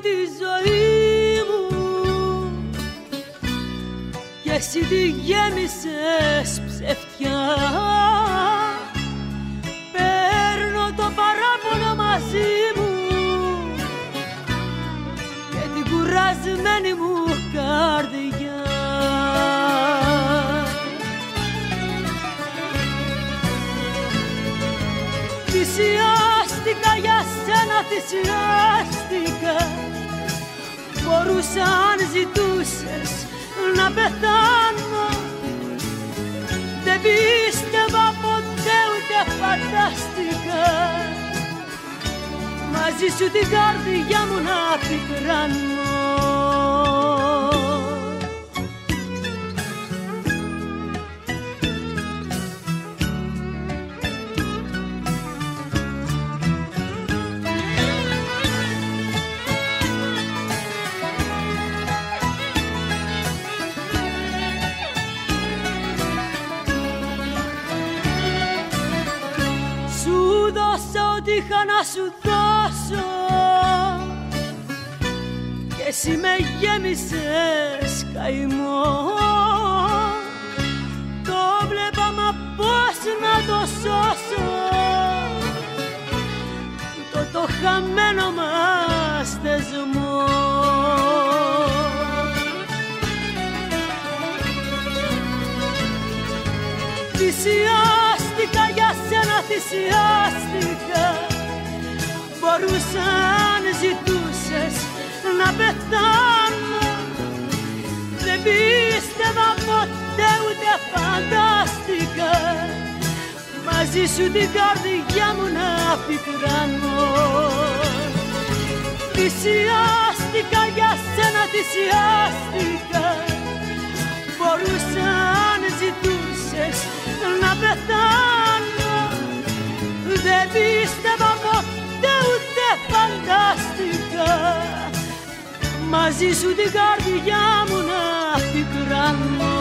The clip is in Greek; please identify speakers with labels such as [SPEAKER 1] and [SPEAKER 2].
[SPEAKER 1] τη ζωή μου και εσύ τη γέμισες ψευτιά. Παίρνω το παράπονο μαζί μου και την κουρασμένη μου καρδιά. Θυσιάστηκα για σένα, θυσιάστηκα. Μπορούσα αν ζητούσες να πεθάνω. Δεν πίστευα ποτέ ούτε φαντάστηκα μαζί σου την καρδιά μου να πικράνω. Ό,τι είχα να σου δώσω και εσύ με γέμισες καημό. Το βλέπα μα πώς να το σώσω το χαμένο μας θεσμό. Θυσιάστηκα για σένα, θυσιάστηκα. Μπορούσα αν ζητούσες να πεθάνω. Δεν πίστευα ποτέ ούτε φαντάστηκα μαζί σου την καρδιά μου να πικράνω. Θυσιάστηκα για σένα, θυσιάστηκα. Μπορούσα αν ζητούσες να πεθάνω. Δεν πίστευα ποτέ ούτε φαντάστηκα μαζί σου την καρδιά μου να πικράνω.